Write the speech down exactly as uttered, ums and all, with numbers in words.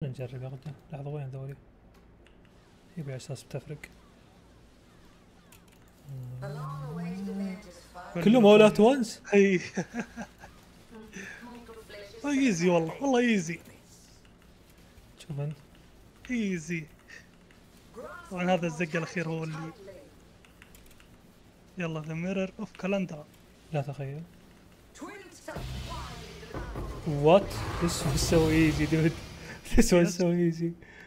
خلنا نجرب يا رجال. لحظة وين ذولي؟ يبي على اساس بتفرق. كلهم اولات وانز؟ اي ايزي والله والله ايزي شوف انت. ايزي. طبعا هذا الزق الاخير هو اللي يلا ذا ميرور اوف كالندرا. لا تخيل. وات؟ This was so easy dude. This was so easy.